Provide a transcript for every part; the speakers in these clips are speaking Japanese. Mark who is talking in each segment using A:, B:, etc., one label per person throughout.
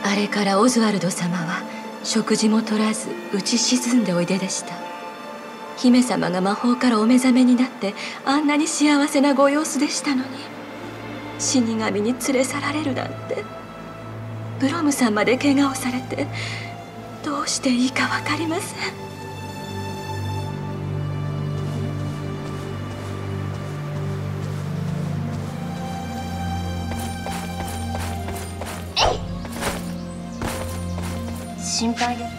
A: あれからオズワルド様は食事も取らず打ち沈んでおいででした。姫様が魔法からお目覚めになってあんなに幸せなご様子でしたのに、死神に連れ去られるなんて。ブロムさんまで怪我をされてどうしていいか分かりません。
B: 心配で。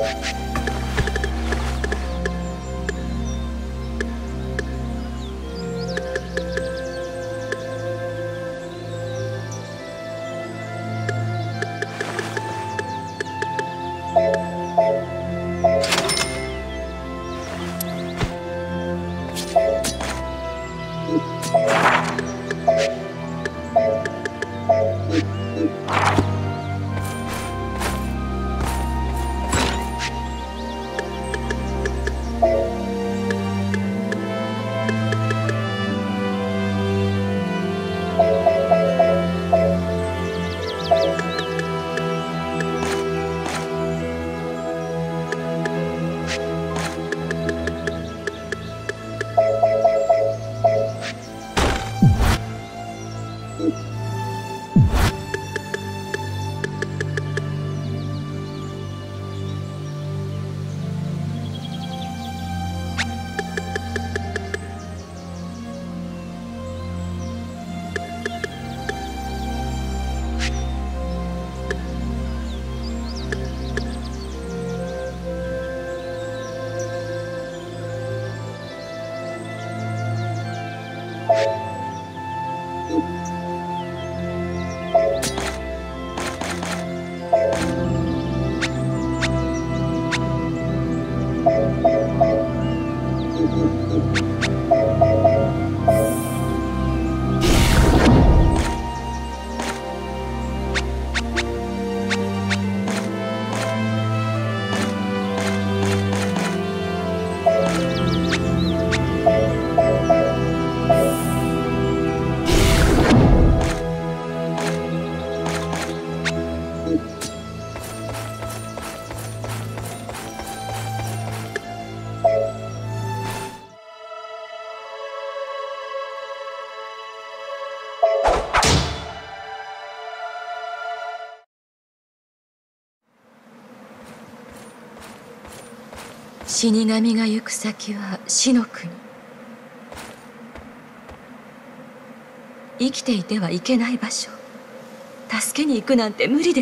A: 死神が行く先は死の国。生きていてはいけない場所。助けに行くなんて無理です。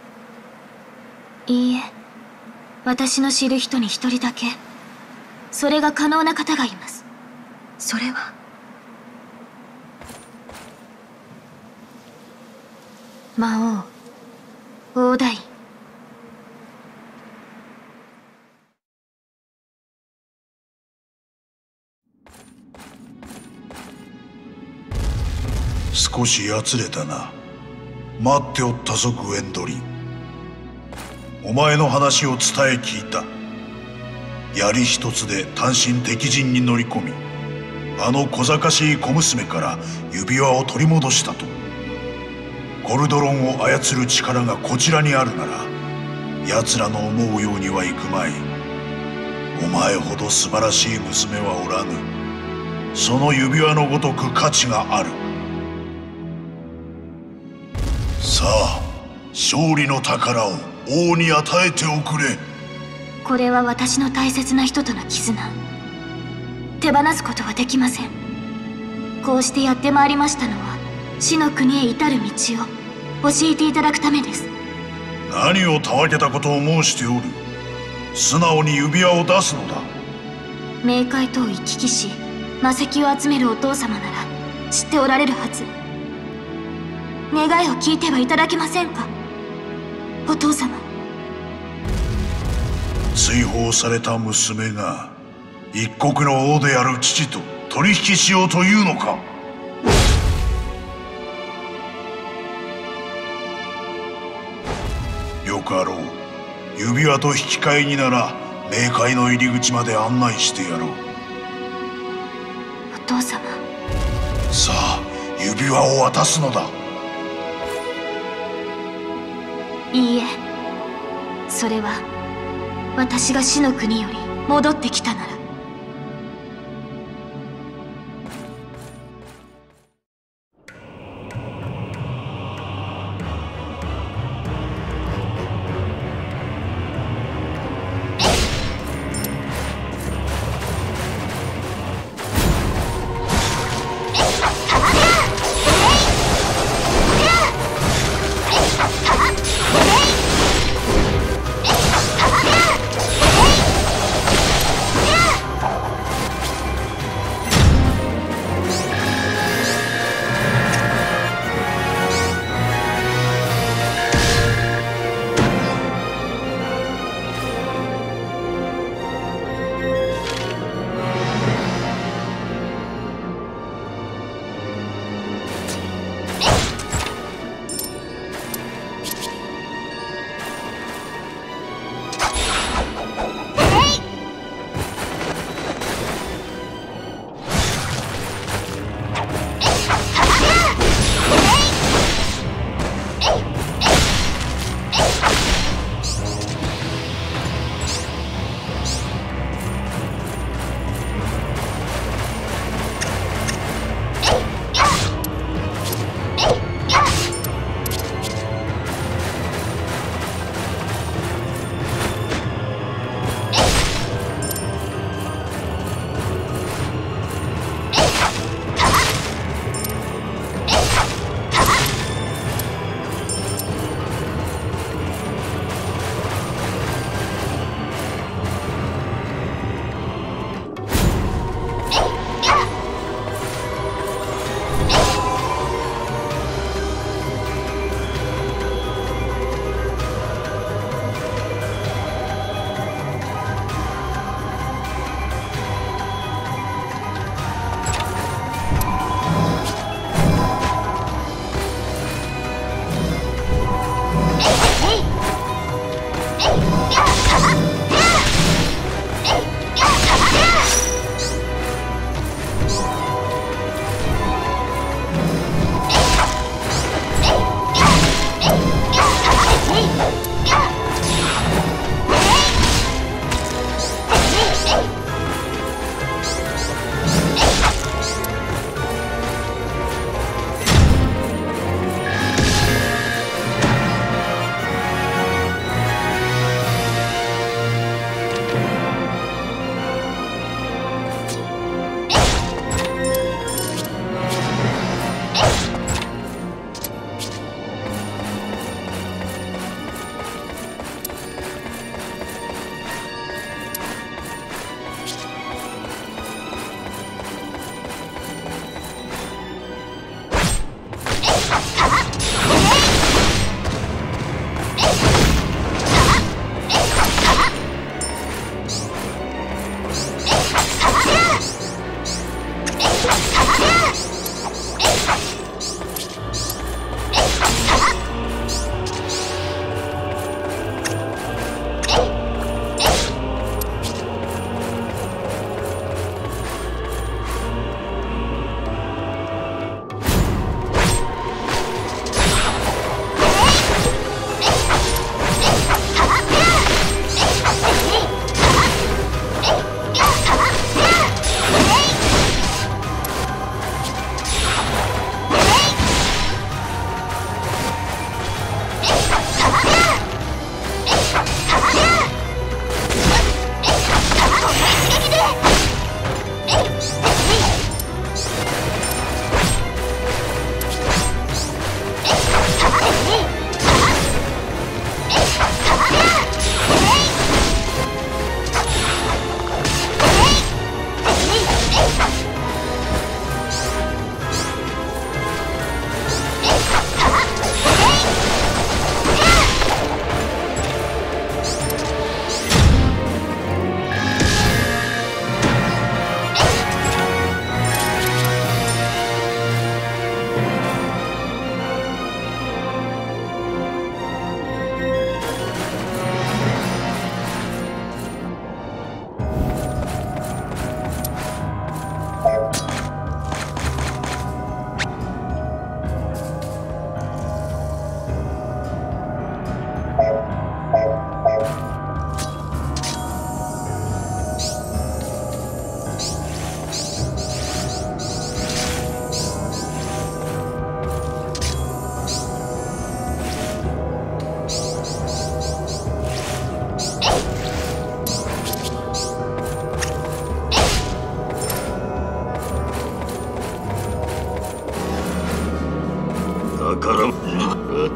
B: いいえ、私の知る人に一人だけそれが可能な方がいます。
A: それは
B: 魔王オーダイン。
C: 少しやつれたな。待っておったぞグエンドリン。お前の話を伝え聞いた。槍一つで単身敵陣に乗り込み、あの小賢しい小娘から指輪を取り戻したと。ゴルドロンを操る力がこちらにあるなら、奴らの思うようにはいくまい。お前ほど素晴らしい娘はおらぬ。その指輪のごとく価値がある。さあ、勝利の宝を王に与えておくれ。
B: これは私の大切な人との絆。手放すことはできません。こうしてやってまいりましたのは、死の国へ至る道を教えていただくためです。
C: 何をたわけたことを申しておる。素直に指輪を出すのだ。
B: 冥界とを行き来し魔石を集めるお父様なら知っておられるはず。願いを聞いてはいただけませんか、お父様。
C: 追放された娘が一国の王である父と取引しようというのか。よかろう。指輪と引き換えになら冥界の入り口まで案内してやろう。
B: お父様。
C: さあ、指輪を渡すのだ。
B: いいえ、それは私が死の国より戻ってきたなら。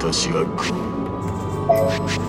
D: 私がこう。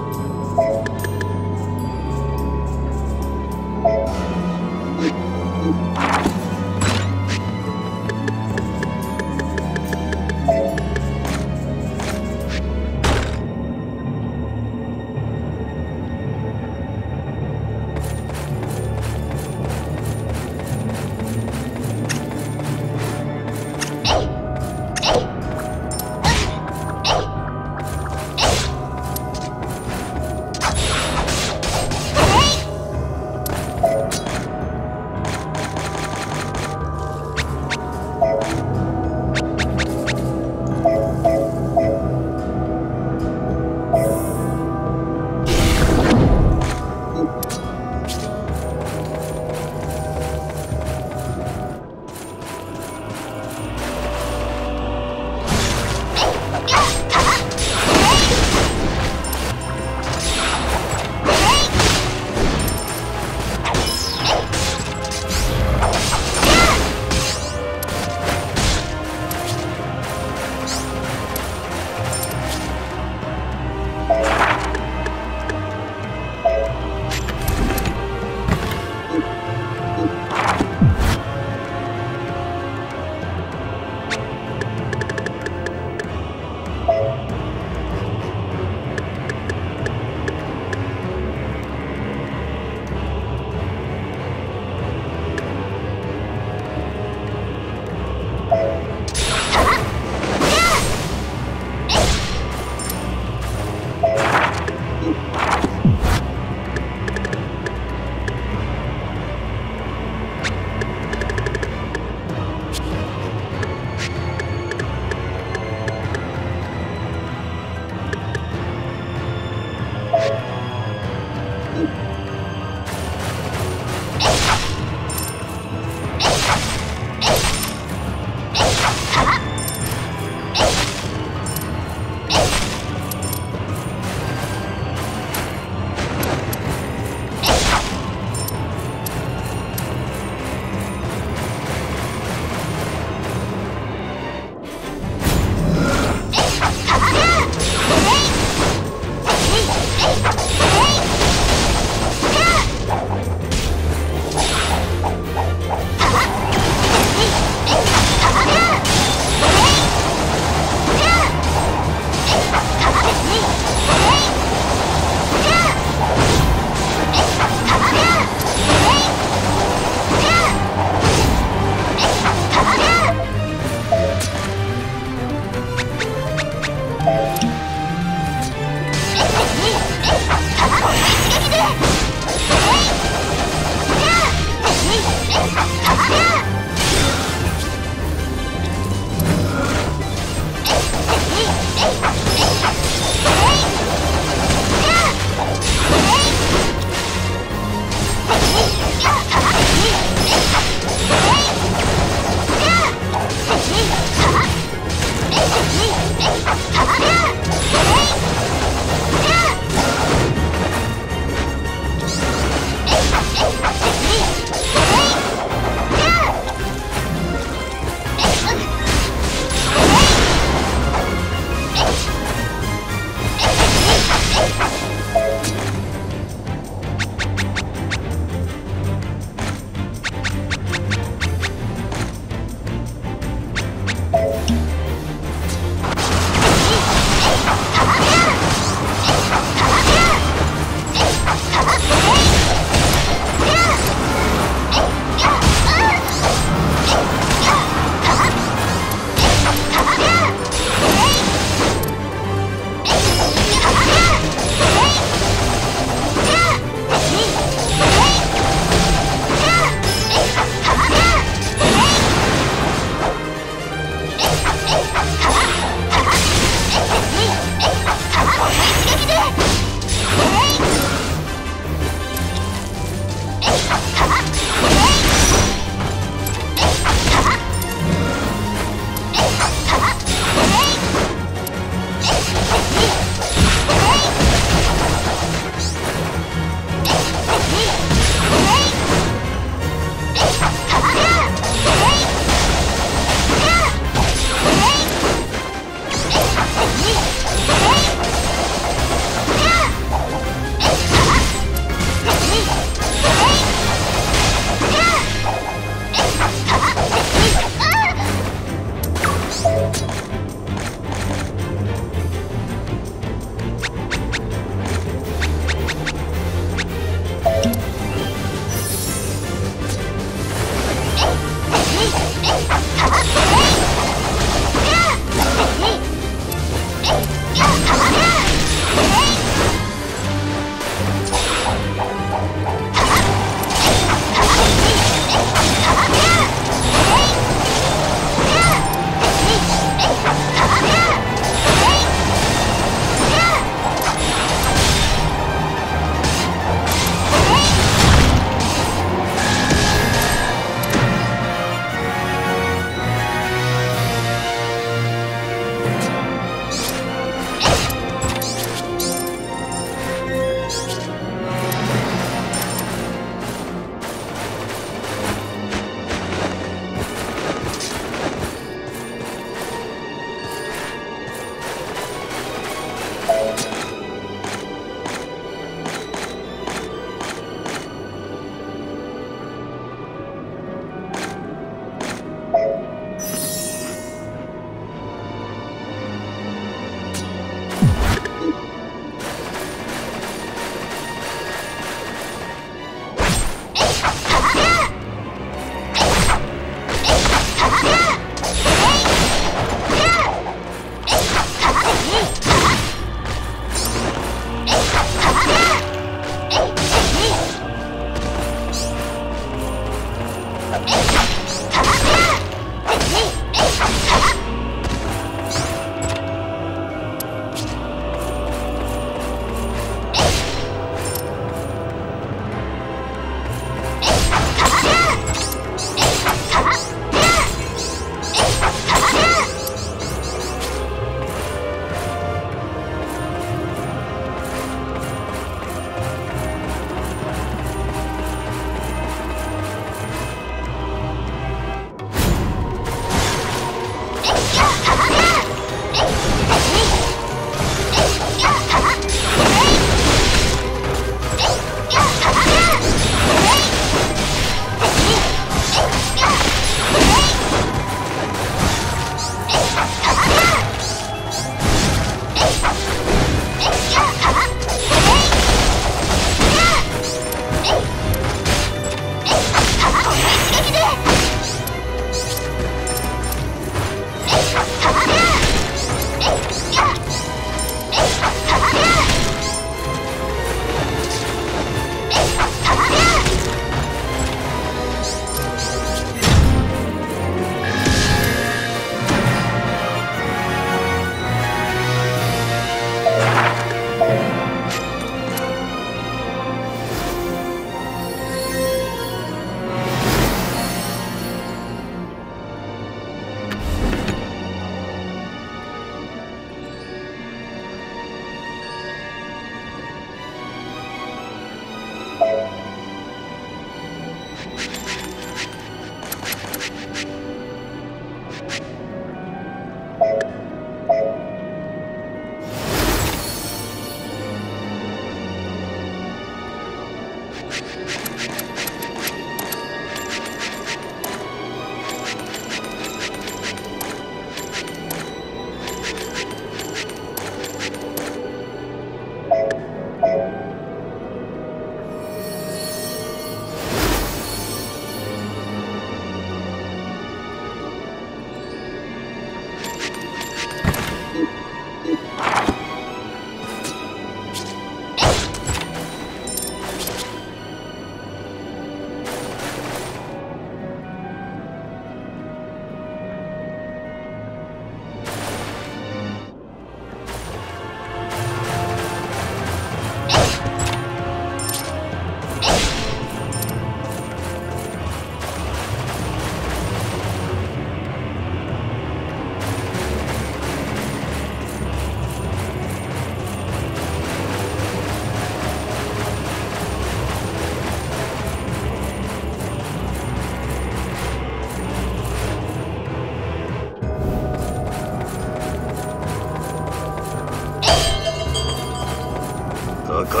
C: だから。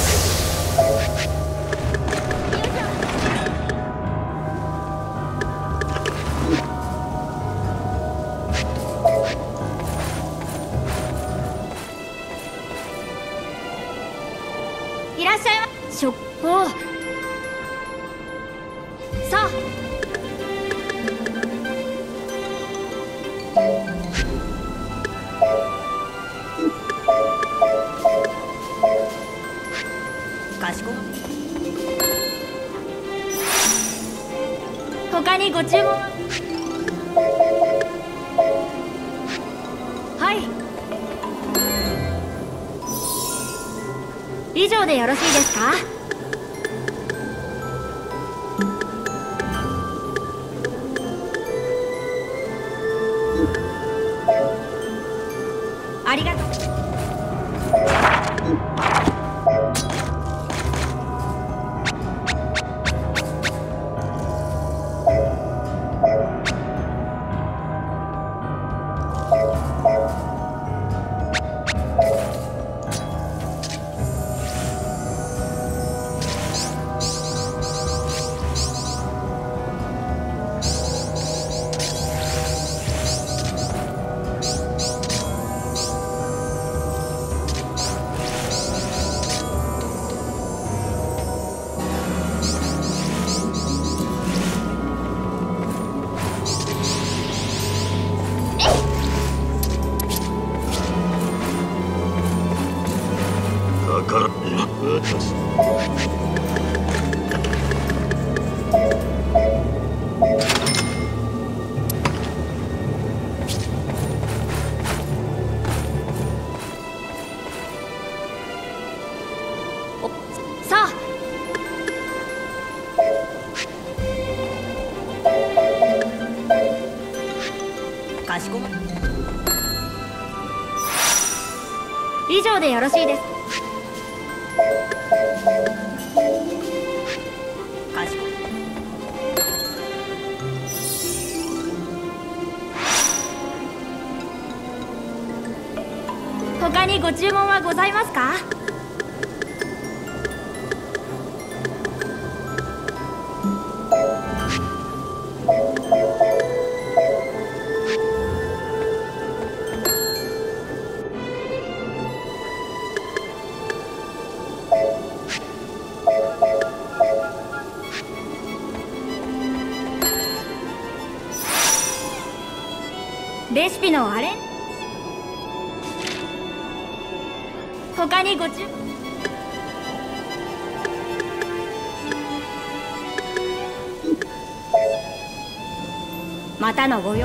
B: いらっしゃいま。しょおう。さあ。かしこま。他にご注文は。はい。以上でよろしいですか。ありがとう。さあ。かしこま。以上でよろしいです。かしこま。他にご注文はございますか。レシピのあれ。他にご注文。またのご用。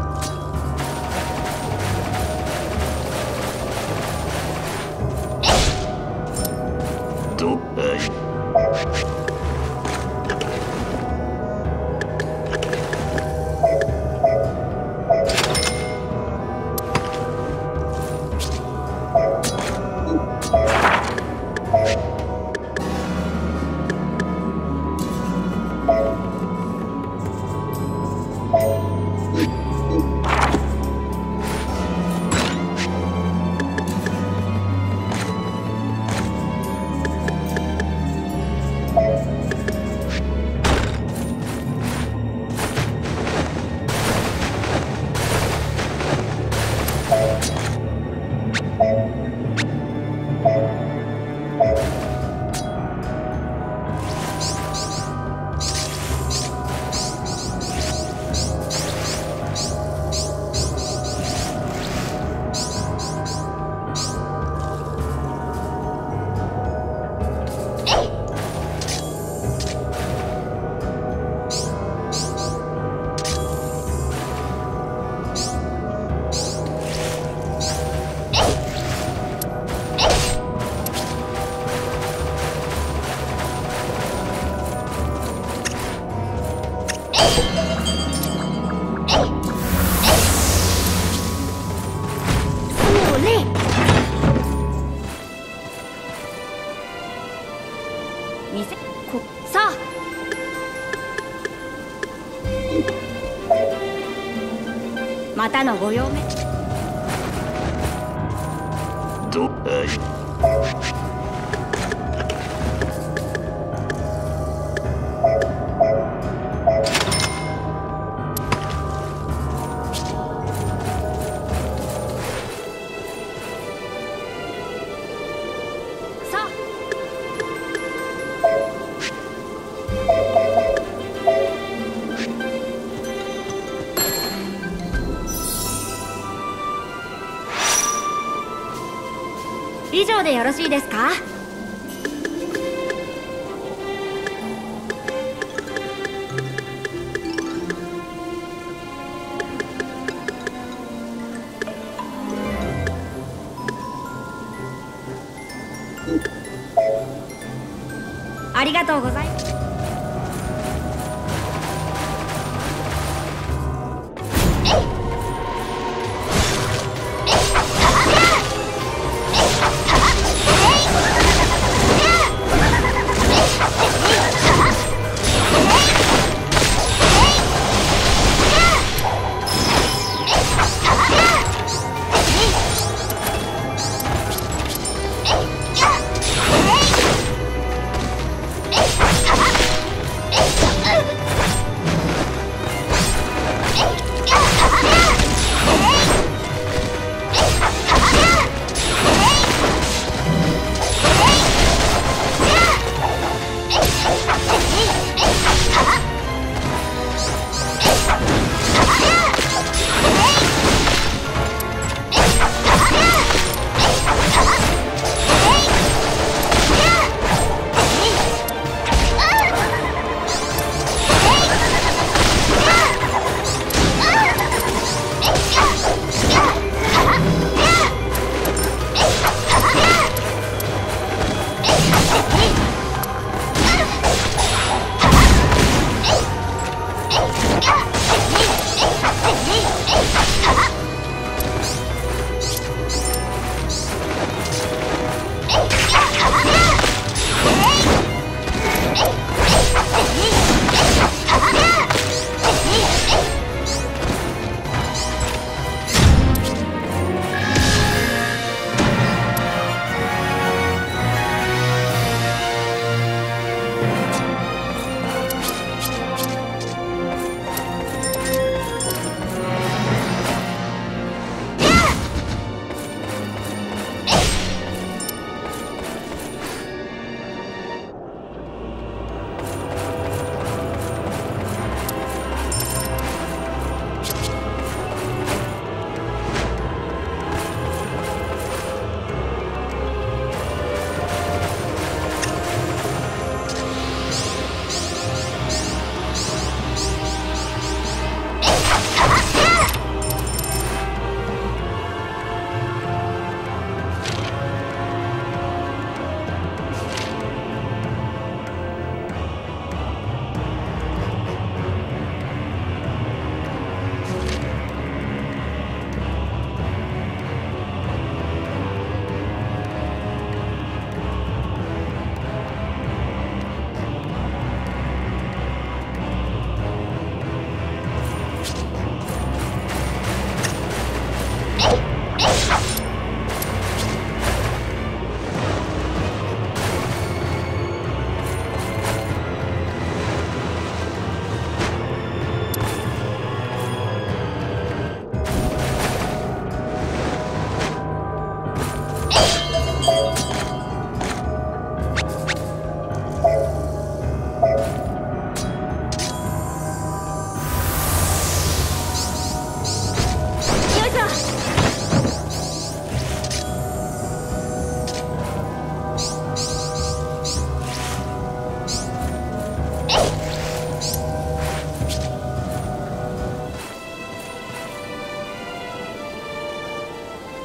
D: どはい
B: さあまたのご用命。
D: どはい
B: さあ以上でよろしいですか？ありがとうございます。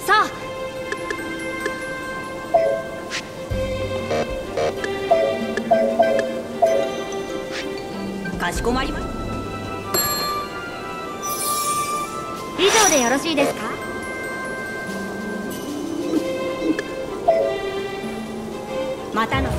B: さ
E: あ、かしこまりました。
B: 以上でよろしいですか？
E: またの。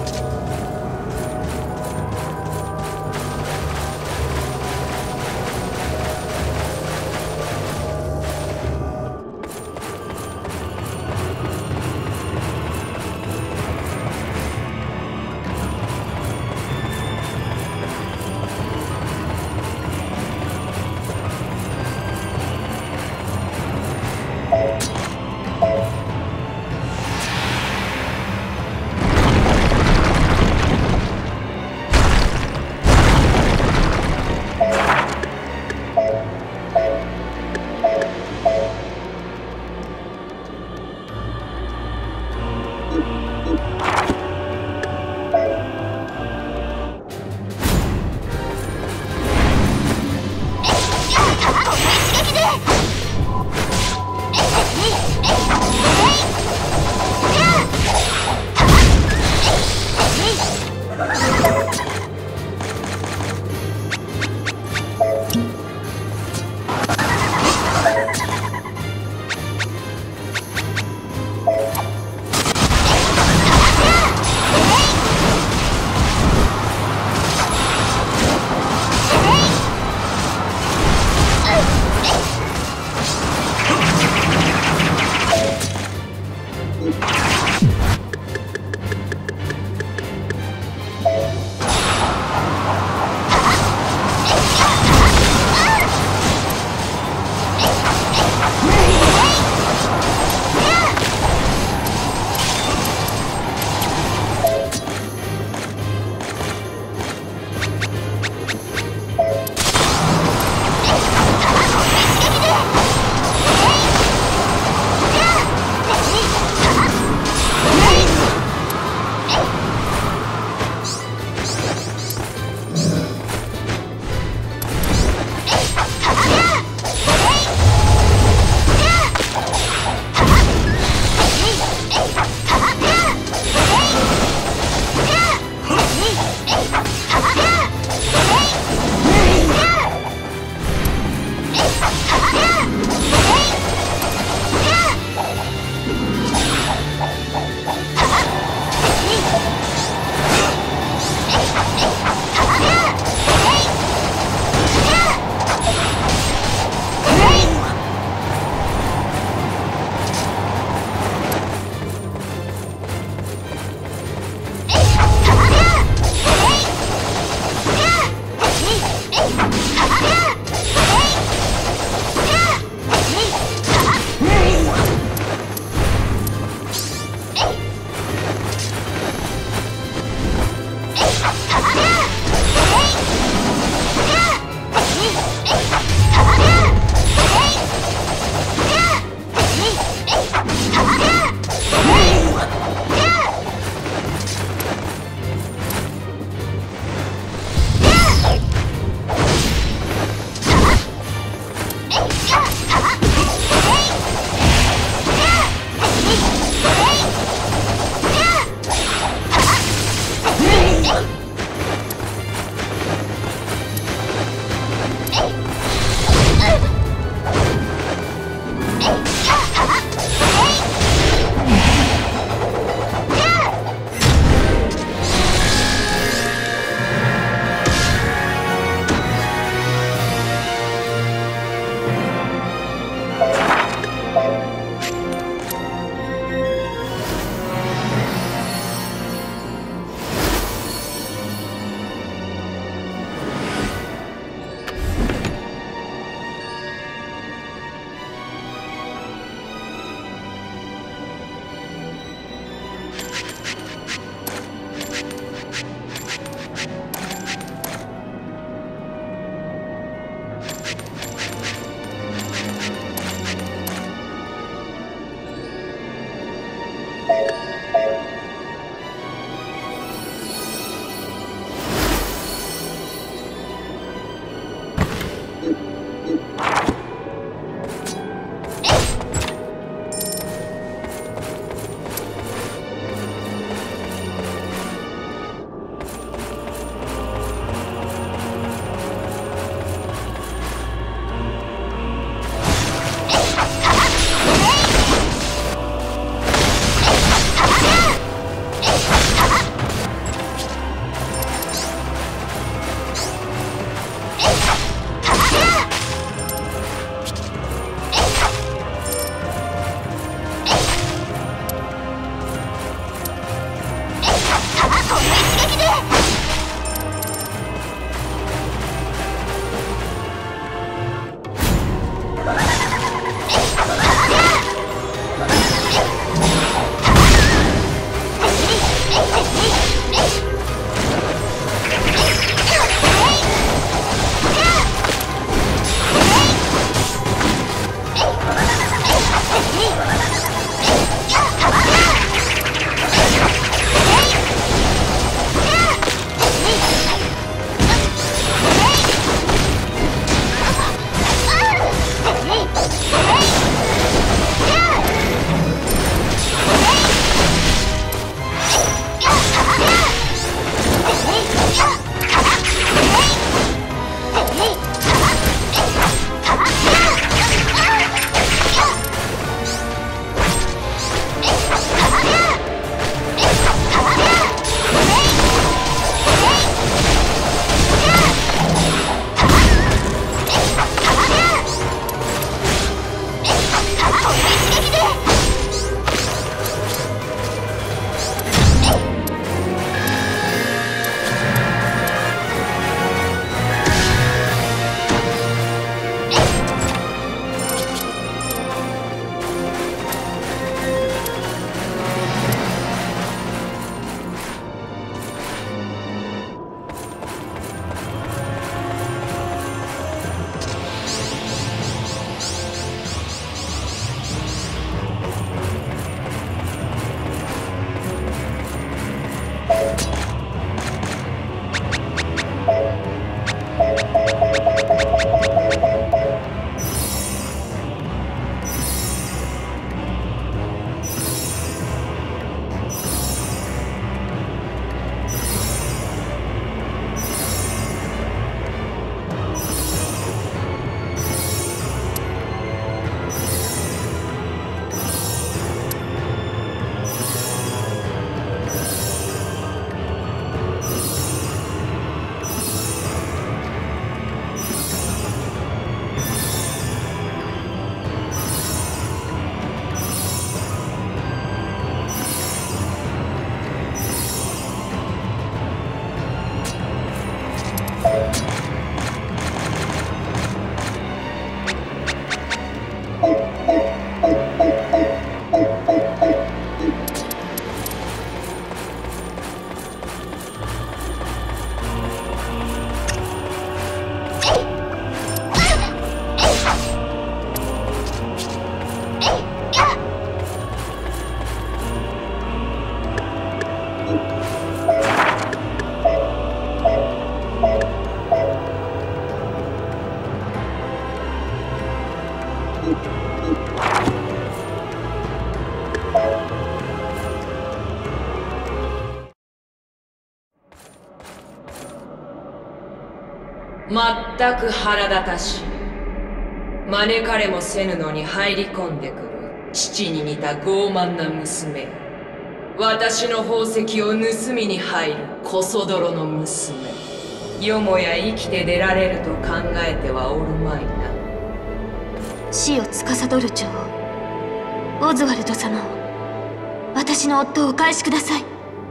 F: まったく腹立たしい。招かれもせぬのに入り込んでくる父に似た傲慢な娘。私の宝石を盗みに入るこそ泥の娘。よもや生きて出られると考えてはおるまいな。
B: 死を司る女王オズワルド様を、私の夫をお返しください。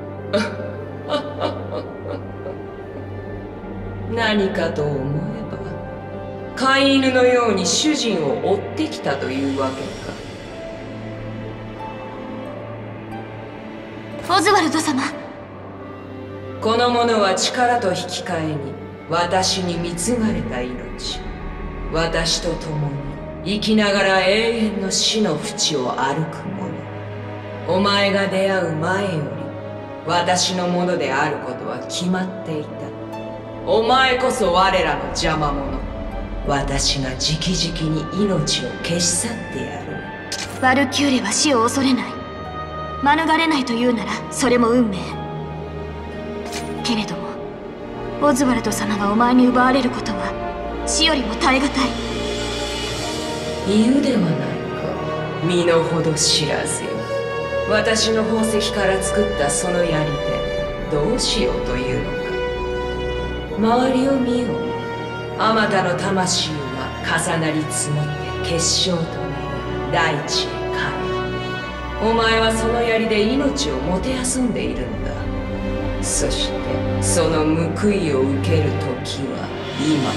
F: 何かと思えば飼い犬のように主人を追ってきたというわけ
B: か。オズワルド様、
F: この者は力と引き換えに私に貢がれた命。私と共に生きながら永遠の死の淵を歩く者。お前が出会う前より私のものであることは決まっていた。お前こそ我らの邪魔者。私が直々に命を消し去ってやる。
B: バルキューレは死を恐れない。免れないというならそれも運命。けれどもオズワルド様がお前に奪われることは死よりも耐え難い。
F: 言うではないか、身の程知らずよ。私の宝石から作ったその槍でどうしようというのか。周りを見よう。あまたの魂は重なり積もって結晶となり大地へ帰る。お前はその槍で命をもてあそんでいるのだ。そしてその報いを受ける時は今。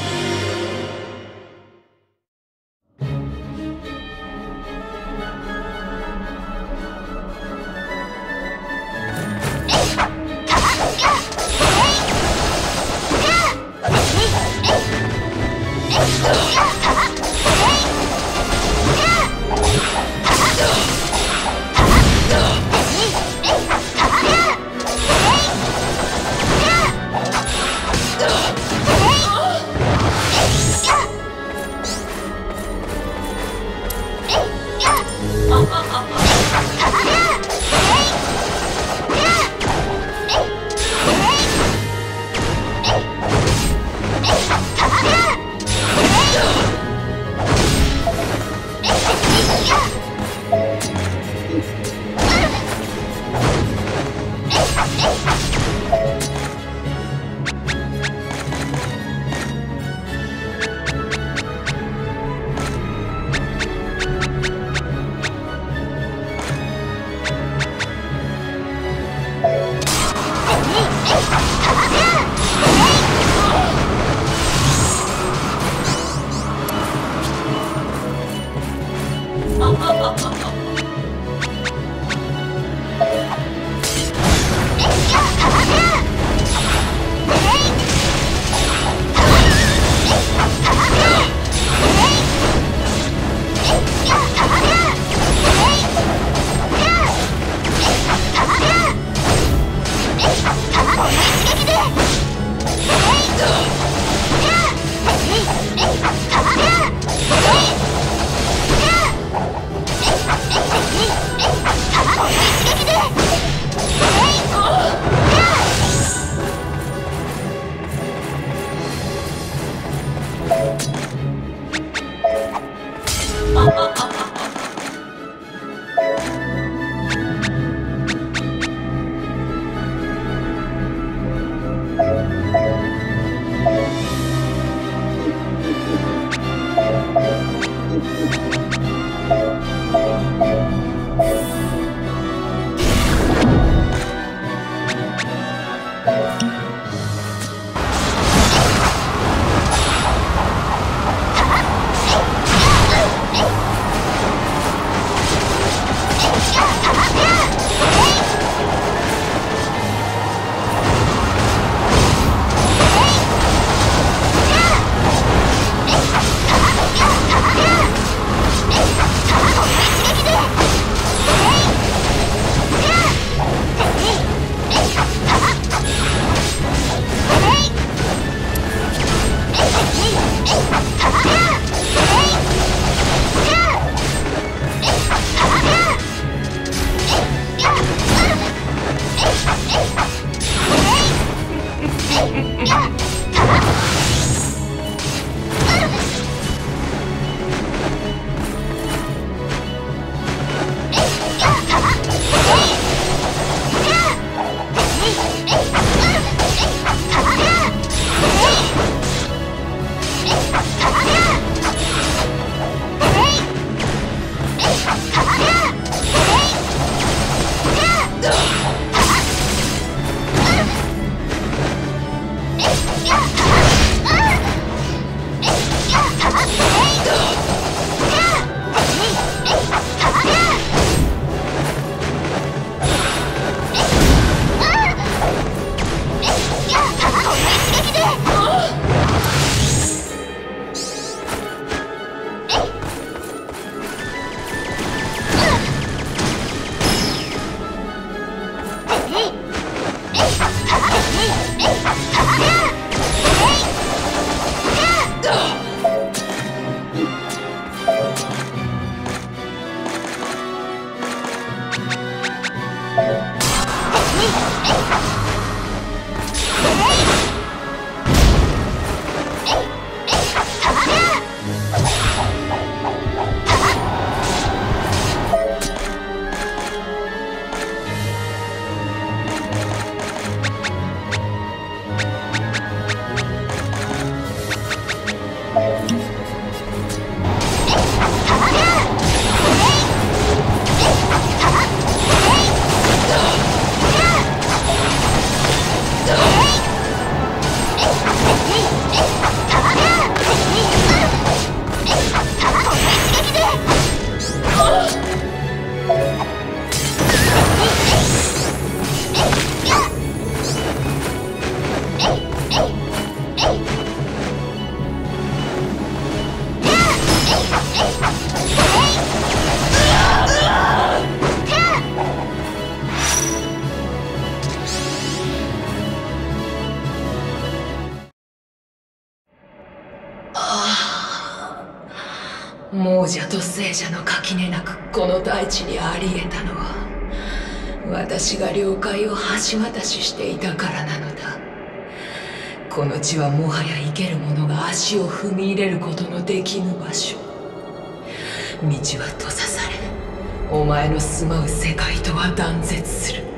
F: 亡者と生者の垣根なくこの大地にあり得たのは私が領海を橋渡ししていたからなのだ。この地はもはや生ける者が足を踏み入れることのできぬ場所。道は閉ざされ、お前の住まう世界とは断絶する。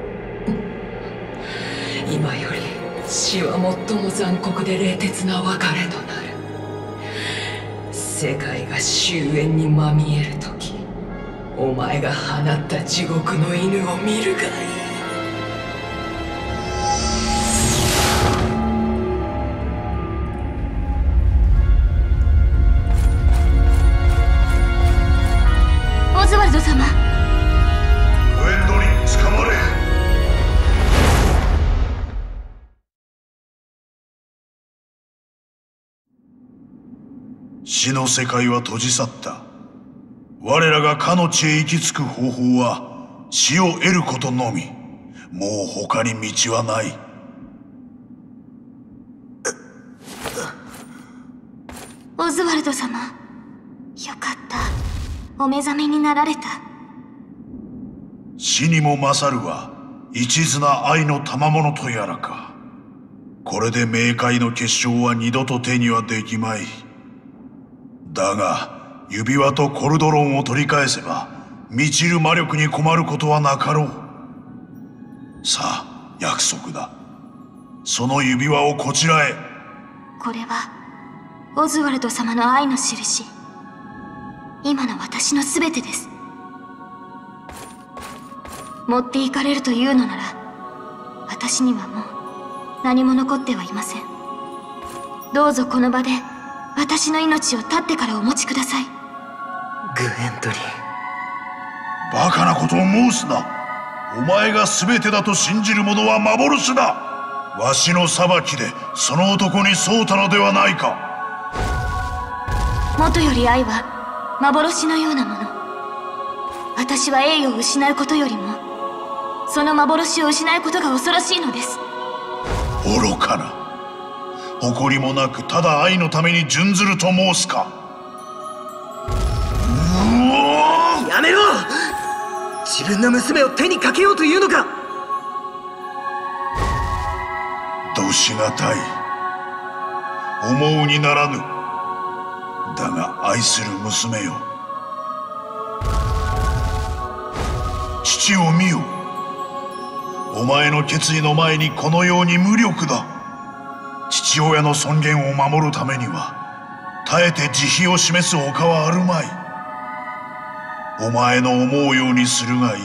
F: 今より死は最も残酷で冷徹な別れとなる。世界が終焉にまみえる時、お前が放った地獄の犬を見るがいい。
B: オズワルド様。
C: グエンドリン、捕まれ。死の世界は閉じ去った。我らがかの地へ行き着く方法は死を得ることのみ。もう他に道はない。
B: オズワルド様、よかった。お目覚めになられた。
C: 死にも勝るは一途な愛の賜物とやらか。これで冥界の結晶は二度と手にはできまい。だが指輪とコルドロンを取り返せば満ちる魔力に困ることはなかろう。さあ約束だ。その指輪をこちらへ。
B: これはオズワルド様の愛の印。今の私の全てです。持って行かれるというのなら、私にはもう何も残ってはいません。どうぞこの場で私の命を絶ってからお持ちください。
G: グエンドリン。
C: バカなことを申すな。お前が全てだと信じる者は幻だ。わしの裁きでその男に添うたのではないか。
B: もとより愛は幻のようなもの。私は栄誉を失うことよりもその幻を失うことが恐ろしいのです。
C: 愚かな。誇りもなくただ愛のために準ずると申すか。
G: やめろ。自分の娘を手にかけようというのか。
C: どしがたい。思うにならぬ。だが愛する娘よ、父を見よ。お前の決意の前にこのように無力だ。父親の尊厳を守るためには耐えて慈悲を示すほかはあるまい。お前の思うようにするがいい。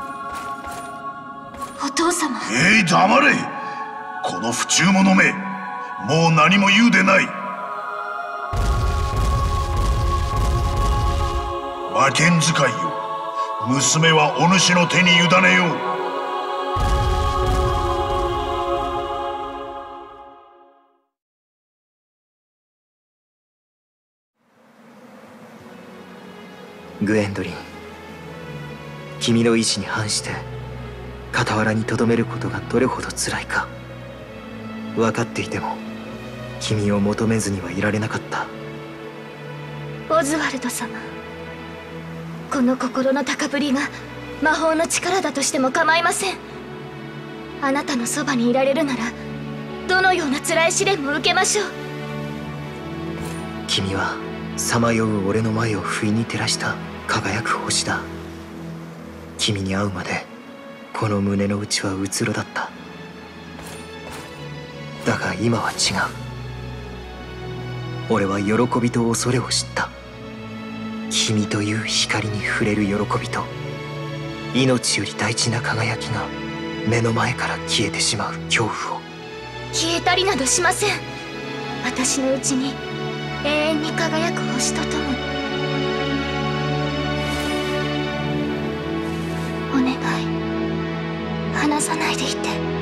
B: お父様。
C: 黙れ。この不忠者め、もう何も言うでない。魔剣使いよ、娘はお主の手に委ねよう。
G: グエンドリン、君の意志に反して傍らに留めることがどれほど辛いか分かっていても君を求めずにはいられなかった。
B: オズワルド様、この心の高ぶりが魔法の力だとしても構いません。あなたのそばにいられるならどのような辛い試練も受けましょう。
G: 君はさまよう俺の前を不意に照らした輝く星だ。君に会うまでこの胸の内はうつろだった。だが今は違う。俺は喜びと恐れを知った。君という光に触れる喜びと、命より大事な輝きが目の前から消えてしまう恐怖を。
B: 消えたりなどしません。私のうちに永遠に輝く星とともに。お願い、離さないでいて。